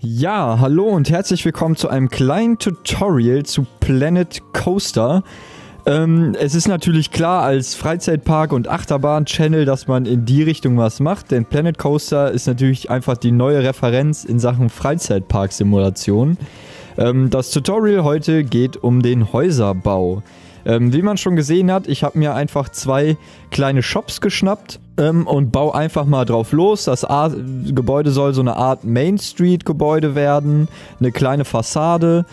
Ja, hallo und herzlich willkommen zu einem kleinen Tutorial zu Planet Coaster. Es ist natürlich klar als Freizeitpark- und Achterbahn-Channel, dass man in die Richtung was macht, denn Planet Coaster ist natürlich einfach die neue Referenz in Sachen Freizeitpark-Simulation. Das Tutorial heute geht um den Häuserbau. Wie man schon gesehen hat, ich habe mir einfach zwei kleine Shops geschnappt und baue einfach mal drauf los. Das Gebäude soll so eine Art Main Street Gebäude werden, eine kleine Fassade.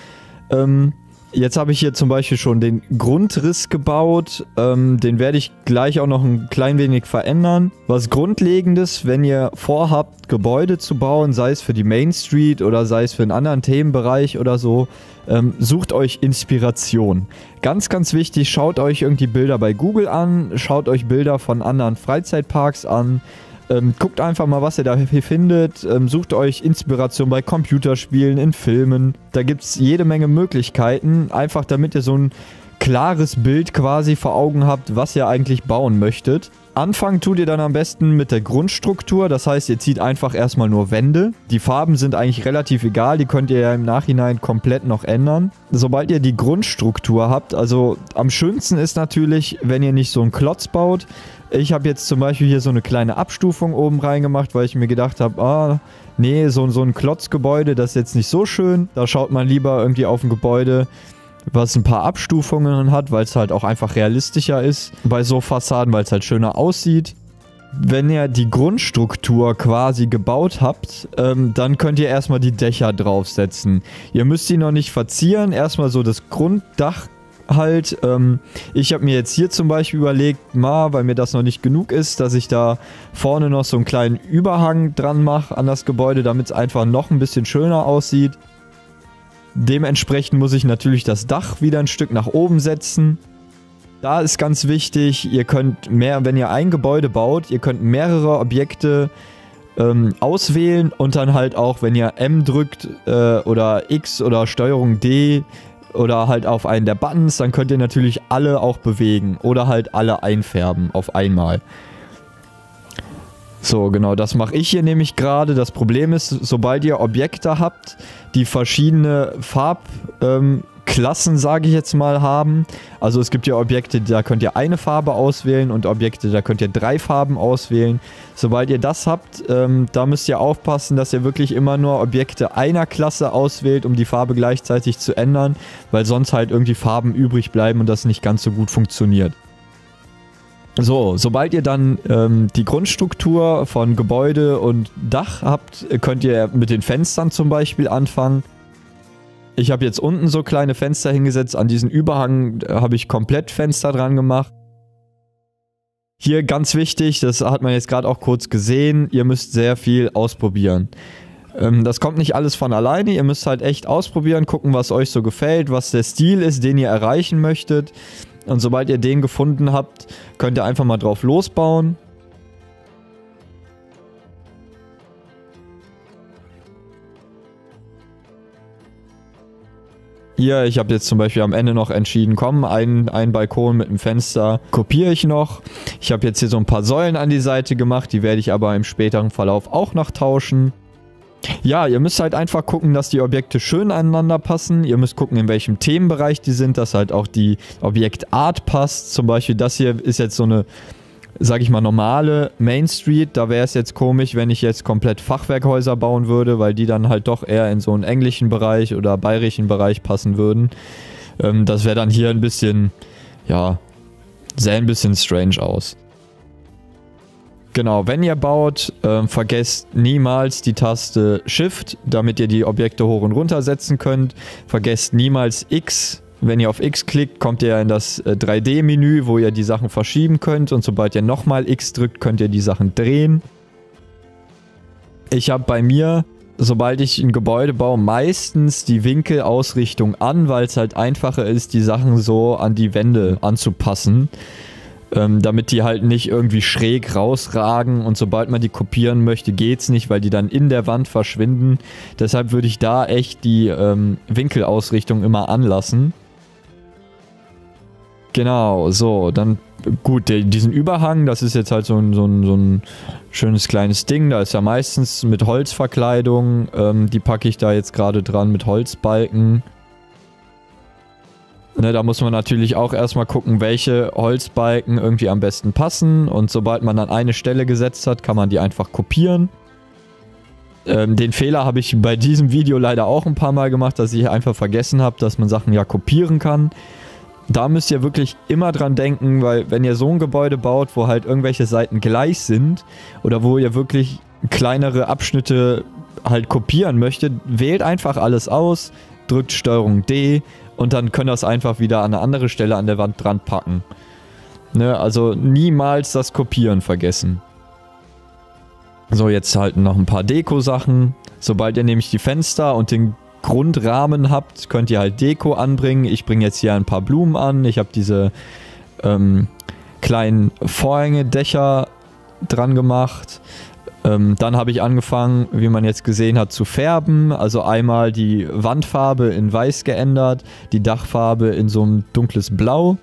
Jetzt habe ich hier zum Beispiel schon den Grundriss gebaut, den werde ich gleich auch noch ein klein wenig verändern. Was Grundlegendes, wenn ihr vorhabt, Gebäude zu bauen, sei es für die Main Street oder sei es für einen anderen Themenbereich oder so, sucht euch Inspiration. Ganz, ganz wichtig, schaut euch irgendwie Bilder bei Google an, schaut euch Bilder von anderen Freizeitparks an, guckt einfach mal, was ihr da hier findet, sucht euch Inspiration bei Computerspielen, in Filmen. Da gibt es jede Menge Möglichkeiten, einfach damit ihr so ein klares Bild quasi vor Augen habt, was ihr eigentlich bauen möchtet. Anfangen tut ihr dann am besten mit der Grundstruktur, das heißt, ihr zieht einfach erstmal nur Wände. Die Farben sind eigentlich relativ egal, die könnt ihr ja im Nachhinein komplett noch ändern. Sobald ihr die Grundstruktur habt, also am schönsten ist natürlich, wenn ihr nicht so einen Klotz baut. Ich habe jetzt zum Beispiel hier so eine kleine Abstufung oben reingemacht, weil ich mir gedacht habe, nee, so ein Klotzgebäude, das ist jetzt nicht so schön. Da schaut man lieber irgendwie auf ein Gebäude, was ein paar Abstufungen hat, weil es halt auch einfach realistischer ist bei so Fassaden, weil es halt schöner aussieht. Wenn ihr die Grundstruktur quasi gebaut habt, dann könnt ihr erstmal die Dächer draufsetzen. Ihr müsst die noch nicht verzieren, erstmal so das Grunddach halt. Ich habe mir jetzt hier zum Beispiel überlegt, weil mir das noch nicht genug ist, dass ich da vorne noch so einen kleinen Überhang dran mache an das Gebäude, damit es einfach noch ein bisschen schöner aussieht. Dementsprechend muss ich natürlich das Dach wieder ein Stück nach oben setzen. Da ist ganz wichtig, ihr könnt wenn ihr ein Gebäude baut, ihr könnt mehrere Objekte auswählen und dann halt auch, wenn ihr M drückt oder X oder Steuerung D oder halt auf einen der Buttons, dann könnt ihr natürlich alle auch bewegen oder halt alle einfärben auf einmal. So, genau, das mache ich hier nämlich gerade. Das Problem ist, sobald ihr Objekte habt, die verschiedene Farbklassen, sage ich jetzt mal, haben. Also es gibt ja Objekte, da könnt ihr eine Farbe auswählen und Objekte, da könnt ihr 3 Farben auswählen. Sobald ihr das habt, da müsst ihr aufpassen, dass ihr wirklich immer nur Objekte einer Klasse auswählt, um die Farbe gleichzeitig zu ändern, weil sonst halt irgendwie Farben übrig bleiben und das nicht ganz so gut funktioniert. So, sobald ihr dann die Grundstruktur von Gebäude und Dach habt, könnt ihr mit den Fenstern zum Beispiel anfangen. Ich habe jetzt unten so kleine Fenster hingesetzt, an diesen Überhang habe ich komplett Fenster dran gemacht. Hier ganz wichtig, das hat man jetzt gerade auch kurz gesehen, ihr müsst sehr viel ausprobieren. Das kommt nicht alles von alleine, ihr müsst halt echt ausprobieren, gucken, was euch so gefällt, was der Stil ist, den ihr erreichen möchtet. Und sobald ihr den gefunden habt, könnt ihr einfach mal drauf losbauen. Hier, ich habe jetzt zum Beispiel am Ende noch entschieden, komm, ein Balkon mit einem Fenster kopiere ich noch. Ich habe jetzt hier so ein paar Säulen an die Seite gemacht, die werde ich aber im späteren Verlauf auch noch tauschen. Ja, ihr müsst halt einfach gucken, dass die Objekte schön aneinander passen. Ihr müsst gucken, in welchem Themenbereich die sind, dass halt auch die Objektart passt. Zum Beispiel das hier ist jetzt so eine, sag ich mal, normale Main Street. Da wäre es jetzt komisch, wenn ich jetzt komplett Fachwerkhäuser bauen würde, weil die dann halt doch eher in so einen englischen Bereich oder bayerischen Bereich passen würden. Das wäre dann hier ein bisschen, ja, sähe ein bisschen strange aus. Genau, wenn ihr baut, vergesst niemals die Taste Shift, damit ihr die Objekte hoch und runter setzen könnt. Vergesst niemals X. Wenn ihr auf X klickt, kommt ihr in das 3D-Menü, wo ihr die Sachen verschieben könnt. Und sobald ihr nochmal X drückt, könnt ihr die Sachen drehen. Ich habe bei mir, sobald ich ein Gebäude baue, meistens die Winkelausrichtung an, weil es halt einfacher ist, die Sachen so an die Wände anzupassen. Damit die halt nicht irgendwie schräg rausragen und sobald man die kopieren möchte, geht's nicht, weil die dann in der Wand verschwinden. Deshalb würde ich da echt die Winkelausrichtung immer anlassen. Genau, so, dann gut, diesen Überhang, das ist jetzt halt so ein schönes kleines Ding. Da ist ja meistens mit Holzverkleidung. Die packe ich da jetzt gerade dran mit Holzbalken. Ne, da muss man natürlich auch erstmal gucken, welche Holzbalken irgendwie am besten passen. Und sobald man an eine Stelle gesetzt hat, kann man die einfach kopieren. Den Fehler habe ich bei diesem Video leider auch ein paar Mal gemacht, dass ich einfach vergessen habe, dass man Sachen ja kopieren kann. Da müsst ihr wirklich immer dran denken, weil wenn ihr so ein Gebäude baut, wo halt irgendwelche Seiten gleich sind oder wo ihr wirklich kleinere Abschnitte halt kopieren möchtet, wählt einfach alles aus, drückt STRG D und dann könnt ihr es einfach wieder an eine andere Stelle an der Wand dran packen. Ne, also niemals das Kopieren vergessen. So, jetzt halt noch ein paar Deko-Sachen. Sobald ihr nämlich die Fenster und den Grundrahmen habt, könnt ihr halt Deko anbringen. Ich bringe jetzt hier ein paar Blumen an. Ich habe diese kleinen Vorhänge, Dächer dran gemacht. Dann habe ich angefangen, wie man jetzt gesehen hat, zu färben. Also einmal die Wandfarbe in Weiß geändert, die Dachfarbe in so ein dunkles Blau.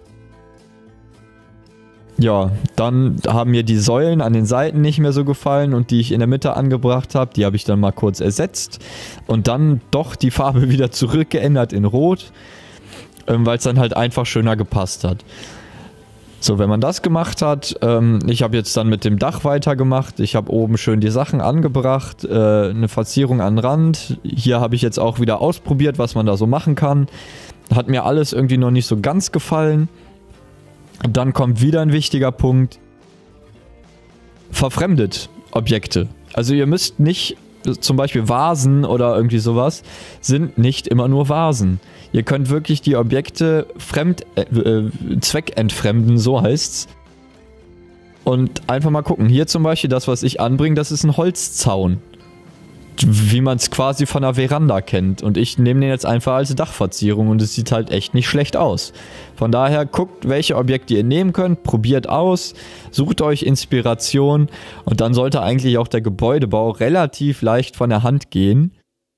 Ja, dann haben mir die Säulen an den Seiten nicht mehr so gefallen und die ich in der Mitte angebracht habe, die habe ich dann mal kurz ersetzt und dann doch die Farbe wieder zurückgeändert in Rot, weil es dann halt einfach schöner gepasst hat. So, wenn man das gemacht hat, ich habe jetzt dann mit dem Dach weitergemacht, ich habe oben schön die Sachen angebracht, eine Verzierung an den Rand, hier habe ich jetzt auch wieder ausprobiert, was man da so machen kann, hat mir alles irgendwie noch nicht so ganz gefallen. Und dann kommt wieder ein wichtiger Punkt. Verfremdet Objekte. Also ihr müsst nicht, zum Beispiel Vasen oder irgendwie sowas, sind nicht immer nur Vasen. Ihr könnt wirklich die Objekte zweckentfremden, so heißt's. Und einfach mal gucken. Hier zum Beispiel, das was ich anbringe, das ist ein Holzzaun. Wie man es quasi von einer Veranda kennt. Und ich nehme den jetzt einfach als Dachverzierung und es sieht halt echt nicht schlecht aus. Von daher guckt, welche Objekte ihr nehmen könnt, probiert aus, sucht euch Inspiration und dann sollte eigentlich auch der Gebäudebau relativ leicht von der Hand gehen.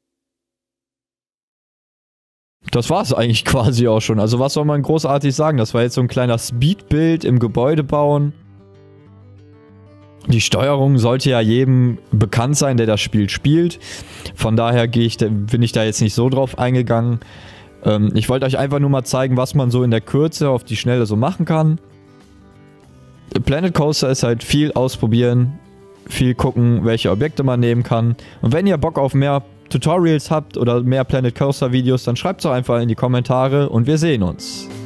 Das war es eigentlich quasi auch schon. Also was soll man großartig sagen? Das war jetzt so ein kleiner Speedbild im Gebäudebauen. Die Steuerung sollte ja jedem bekannt sein, der das Spiel spielt. Von daher bin ich da jetzt nicht so drauf eingegangen. Ich wollte euch einfach nur mal zeigen, was man so in der Kürze auf die Schnelle so machen kann. Planet Coaster ist halt viel ausprobieren, viel gucken, welche Objekte man nehmen kann. Und wenn ihr Bock auf mehr Tutorials habt oder mehr Planet Coaster Videos, dann schreibt es doch einfach in die Kommentare und wir sehen uns.